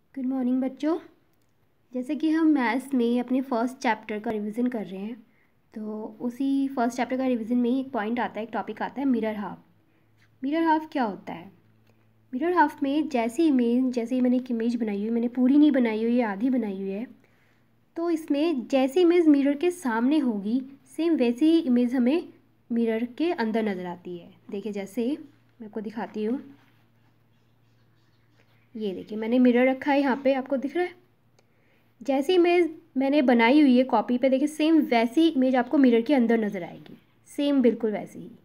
Good morning बच्चों। जैसे कि हम मैथ्स में अपने फर्स्ट चैप्टर का रिवीजन कर रहे हैं, तो उसी फर्स्ट चैप्टर का रिवीजन में ही एक पॉइंट आता है, एक टॉपिक आता है मिरर हाफ। मिरर हाफ क्या होता है? मिरर हाफ में जैसे मैंने एक इमेज बनाई हुई, मैंने पूरी नहीं बनाई हुई है, आधी बनाई हुई है, तो इसमें जैसी इमेज मिरर के सामने होगी सेम वैसी ही इमेज हमें मिरर के अंदर नज़र आती है। देखिए, जैसे मैं आपको दिखाती हूँ, ये देखिए मैंने मिरर रखा है यहाँ पे, आपको दिख रहा है? जैसी इमेज मैंने बनाई हुई है कॉपी पे, देखिए सेम वैसी इमेज आपको मिरर के अंदर नज़र आएगी, सेम बिल्कुल वैसी ही।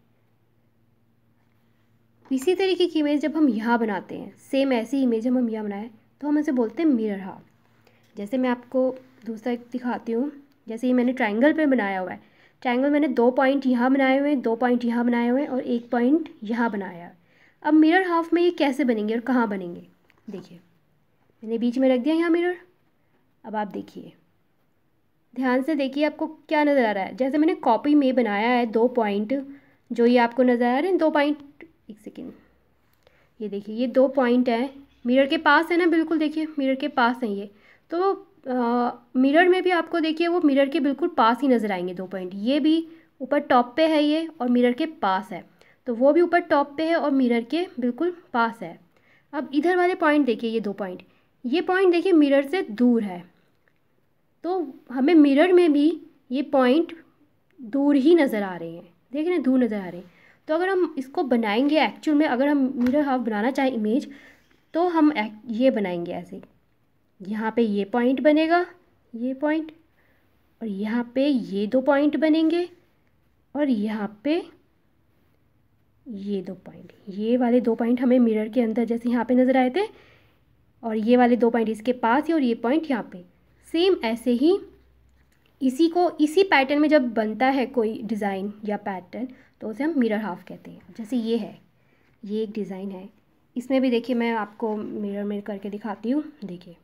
इसी तरीके की इमेज जब हम यहाँ बनाते हैं, सेम ऐसी इमेज हम यहाँ बनाएं, तो हम इसे बोलते हैं मिरर हाफ। जैसे मैं आपको दूसरा एक दिखाती हूँ। जैसे ये मैंने ट्राइंगल पे बनाया हुआ है, ट्राइंगल मैंने 2 पॉइंट यहाँ बनाए हुए हैं, 2 पॉइंट यहाँ बनाए हुए हैं और 1 पॉइंट यहाँ बनाया है। अब मिरर हाफ में ये कैसे बनेंगे और कहाँ बनेंगे? देखिए, मैंने बीच में रख दिया यहाँ मिरर। अब आप देखिए, ध्यान से देखिए, आपको क्या नज़र आ रहा है? जैसे मैंने कॉपी में बनाया है 2 पॉइंट, जो ये आपको नज़र आ रहे हैं 2 पॉइंट। एक सेकेंड, ये देखिए ये 2 पॉइंट हैं, मिरर के पास है ना, बिल्कुल देखिए मिरर के पास है ये। तो मिरर में भी आपको देखिए वो मिरर के बिल्कुल पास ही नज़र आएंगे 2 पॉइंट। ये भी ऊपर टॉप पे है ये और मिरर के पास है, तो वो भी ऊपर टॉप पे है और मिरर के बिल्कुल पास है। अब इधर वाले पॉइंट देखिए, ये 2 पॉइंट, ये पॉइंट देखिए मिरर से दूर है, तो हमें मिरर में भी ये पॉइंट दूर ही नज़र आ रहे हैं, देख रहे हैं, दूर नज़र आ रहे हैं। तो अगर हम इसको बनाएंगे एक्चुअल में, अगर हम मिरर हाफ बनाना चाहें इमेज, तो हम ये बनाएंगे ऐसे। यहाँ पे ये पॉइंट बनेगा, ये पॉइंट, और यहाँ पे ये 2 पॉइंट बनेंगे, और यहाँ पे ये 2 पॉइंट, ये वाले 2 पॉइंट हमें मिरर के अंदर जैसे यहाँ पे नज़र आए थे, और ये वाले 2 पॉइंट इसके पास है और ये पॉइंट यहाँ पे। सेम ऐसे ही इसी पैटर्न में जब बनता है कोई डिज़ाइन या पैटर्न, तो उसे हम मिरर हाफ कहते हैं। जैसे ये है, ये एक डिज़ाइन है, इसमें भी देखिए मैं आपको मिरर में करके दिखाती हूँ। देखिए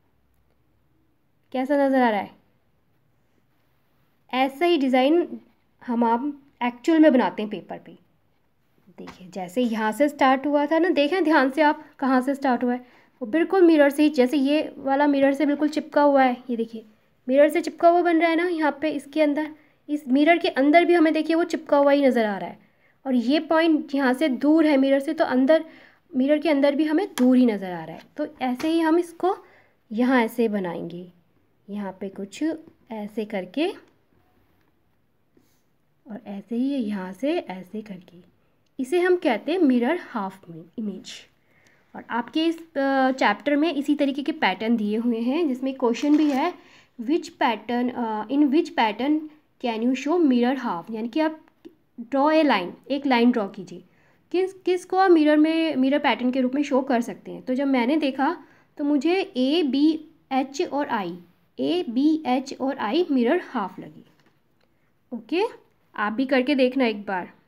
कैसा नज़र आ रहा है? ऐसा ही डिज़ाइन हम आप एक्चुअल में बनाते हैं पेपर पे। देखिए जैसे यहाँ से स्टार्ट हुआ था ना, देखें ध्यान से आप कहाँ से स्टार्ट हुआ है, वो बिल्कुल मिरर से ही, जैसे ये वाला मिरर से बिल्कुल चिपका हुआ है, ये देखिए मिरर से चिपका हुआ बन रहा है ना यहाँ पे, इसके अंदर, इस मिरर के अंदर भी हमें देखिए वो चिपका हुआ ही नज़र आ रहा है। और ये पॉइंट यहाँ से दूर है मिरर से, तो अंदर मिरर के अंदर भी हमें दूर ही नज़र आ रहा है। तो ऐसे ही हम इसको यहाँ ऐसे बनाएंगे, यहाँ पे कुछ ऐसे करके, और ऐसे ही यहाँ से ऐसे करके, इसे हम कहते हैं मिरर हाफ इमेज। और आपके इस चैप्टर में इसी तरीके के पैटर्न दिए हुए हैं, जिसमें क्वेश्चन भी है, in which pattern can you show mirror half, यानी कि आप ड्रॉ ए लाइन, एक लाइन ड्रॉ कीजिए, किसको आप मिरर पैटर्न के रूप में शो कर सकते हैं। तो जब मैंने देखा तो मुझे ए बी एच और आई मिरर हाफ लगी। ओके, आप भी करके देखना एक बार।